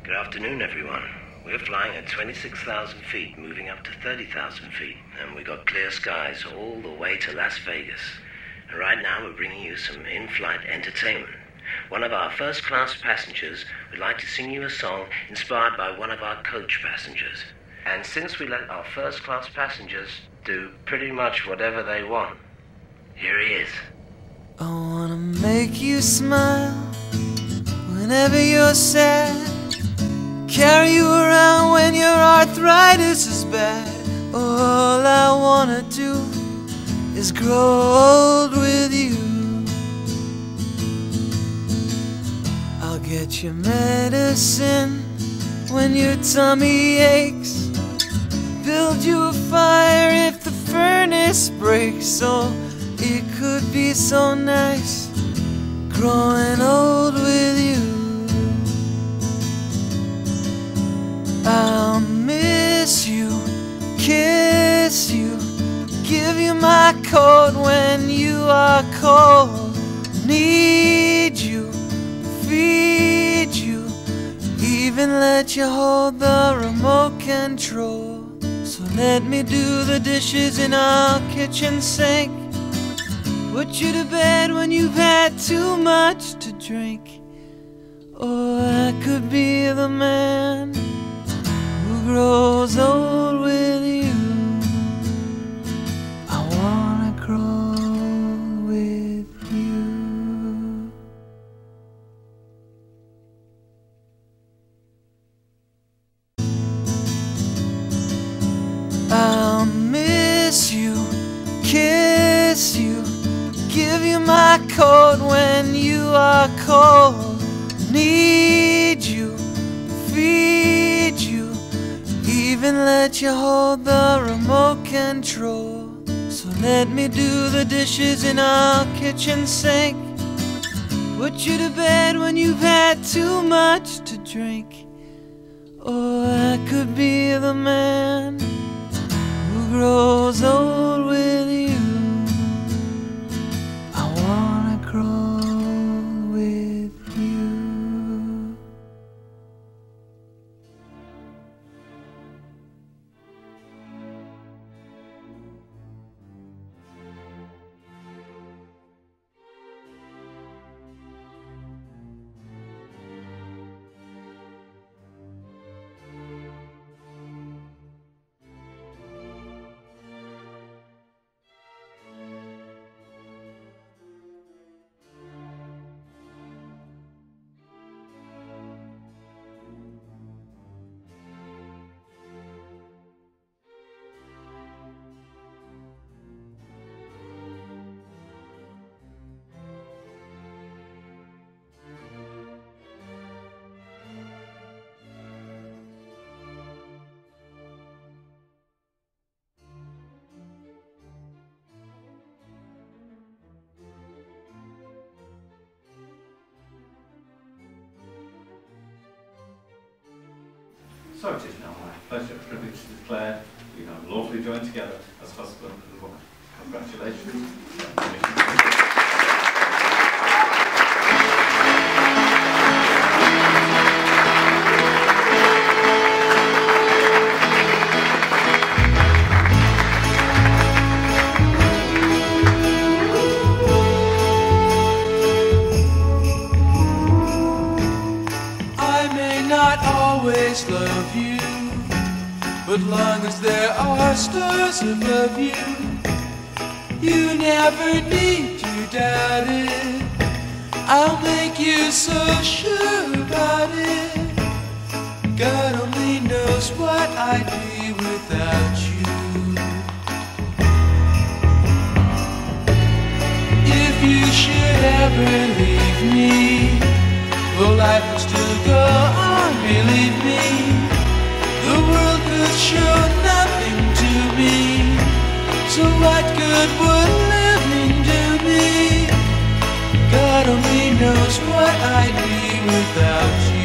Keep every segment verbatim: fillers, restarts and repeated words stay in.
Good afternoon, everyone. We're flying at twenty-six thousand feet, moving up to thirty thousand feet, and we got clear skies all the way to Las Vegas. And right now we're bringing you some in-flight entertainment. One of our first-class passengers would like to sing you a song inspired by one of our coach passengers. And since we let our first-class passengers do pretty much whatever they want, here he is. I wanna make you smile whenever you're sad, carry you around when your arthritis is bad. All I wanna do is grow old with you. I'll get you medicine when your tummy aches, build you a fire if the furnace breaks. Oh, it could be so nice growing old with you. I'll miss you, kiss you, give you my coat when you are cold. Need you, feed you, even let you hold the remote control. So let me do the dishes in our kitchen sink, put you to bed when you've had too much to drink. Or I could be the man who grows old with you. I wanna grow with you. I'll miss you, kiss you, give you my coat when you are cold. Need you, feed you, even let you hold the remote control. So let me do the dishes in our kitchen sink, put you to bed when you've had too much to drink. Or I could be the man who grows old with you. I wanna grow with you. So it is now my pleasure and privilege to declare you have lawfully joined together as husband and wife. Congratulations. Always love you, but long as there are stars above you, you never need to doubt it. I'll make you so sure about it. God only knows what I'd be without you. If you should ever leave me, well, life would still go on, believe me. The world could show nothing to me, so what good would living do me? God only knows what I'd be without you.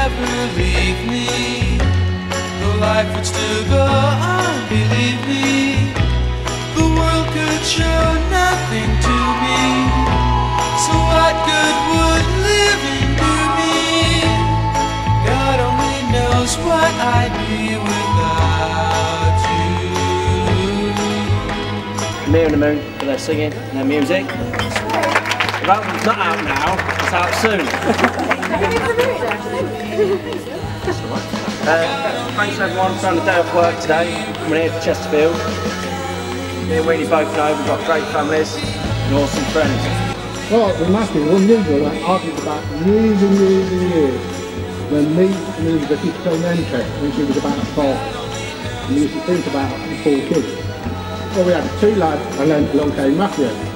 never leave me. Though life would still go on, believe me, the world could show nothing to me. So what good would living do me? God only knows what I'd be without you. Me and the Moon, for their singing and their music. The album's not out now, it's out soon. uh, thanks everyone for having a day off work today, coming here to Chesterfield. Me and Weenie both know we've got great families and awesome friends. Well, the massive unusual that argued about years and years and years when me and Elizabeth used to play Manchester when she was about four. And we used to think about the four kids. Well, we had two lads and then along came Matthew.